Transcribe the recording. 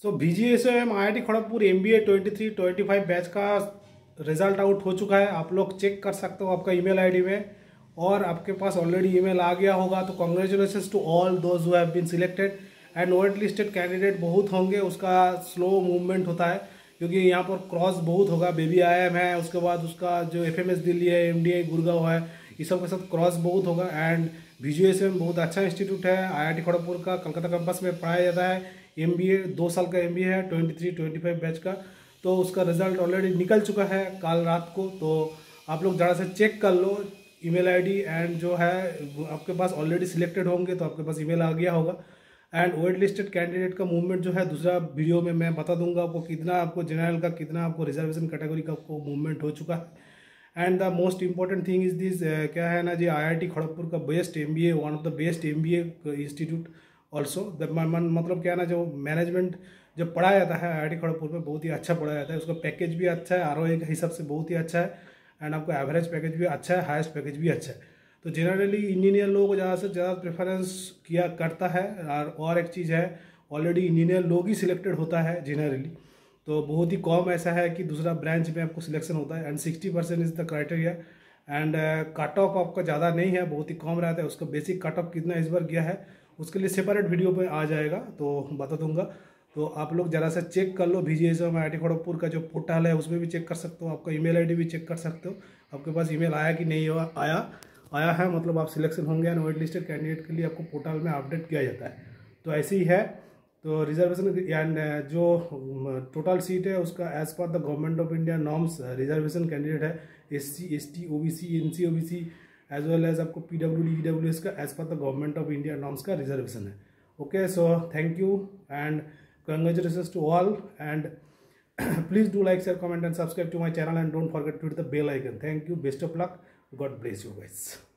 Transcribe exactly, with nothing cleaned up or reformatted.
So B G S M I I T Kharagpur M B A twenty three twenty five batch का result out हो चुका है। आप लोग चेक कर सकते हो आपका ईमेल आईडी में, और आपके पास ऑलरेडी ईमेल आ गया होगा। तो congratulation to all those who have been selected and wait listed candidate बहुत होंगे। उसका स्लो मूवमेंट होता है क्योंकि यहाँ पर क्रॉस बहुत होगा। बेबी आई एम है, उसके बाद उसका जो एफ एम एस दिल्ली है, एम डी आई गुड़गांव है, ये सब के साथ क्रॉस बहुत होगा। And B G S M बहुत अच्छा इंस्टीट्यूट है, आई आई टी खड़गपुर का कलकत्ता कैंपस में पढ़ाया जाता है। एम बी ए दो साल का एम बी ए है, twenty three twenty five batch का। तो उसका रिजल्ट ऑलरेडी निकल चुका है कल रात को। तो आप लोग ज़रा से चेक कर लो ईमेल आईडी, एंड जो है आपके पास ऑलरेडी सिलेक्टेड होंगे तो आपके पास ईमेल आ गया होगा। एंड वेट लिस्टेड कैंडिडेट का मूवमेंट जो है दूसरा वीडियो में मैं बता दूंगा आपको, कितना आपको जनरल का, कितना आपको रिजर्वेशन कैटेगरी का आपको मूवमेंट हो चुका है। And the most important thing is this, क्या है ना जी, आई आई टी खड़गपुर का best M B A, one of the best M B A institute also. मतलब क्या है ना, जो मैनेजमेंट जब पढ़ाया जाता है आई आई टी खड़गपुर में बहुत ही अच्छा पढ़ाया जाता है। उसका पैकेज भी अच्छा है, आर ओ ए के हिसाब से बहुत ही अच्छा है। एंड आपका एवरेज पैकेज भी अच्छा है, हाईएस्ट पैकेज भी अच्छा है। तो जनरली इंजीनियर लोगों को ज़्यादा से ज़्यादा प्रेफरेंस किया करता है। और और एक चीज़ है, ऑलरेडी इंजीनियर लोग ही सिलेक्टेड होता है जनरली। तो बहुत ही कम ऐसा है कि दूसरा ब्रांच में आपको सिलेक्शन होता है। And sixty percent is the criteria. And cut off आपका ज़्यादा नहीं है, बहुत ही कम रहता है। उसका बेसिक कट ऑफ कितना इस बार गया है उसके लिए सेपरेट वीडियो पे आ जाएगा, तो बता दूंगा। तो आप लोग ज़रा सा चेक कर लो। B G S M I I T Kharagpur का जो पोर्टल है उसमें भी चेक कर सकते हो, आपका ईमेल आईडी भी चेक कर सकते हो, आपके पास ईमेल आया कि नहीं आया आया है, मतलब आप सिलेक्शन होंगे। एंड वेट लिस्टेड कैंडिडेट के लिए आपको पोर्टल में अपडेट किया जाता है। तो ऐसे ही है। तो रिजर्वेशन एंड जो टोटल सीट है उसका as per the government of India norms reservation candidate है S C S T O B C N C O B C as well as आपको P W D E W S का as per the government of India norms का reservation है। Okay, so thank you and congratulations to all, and please do like, share, comment and subscribe to my channel, and don't forget to hit the bell icon. Thank you, best of luck, God bless you guys.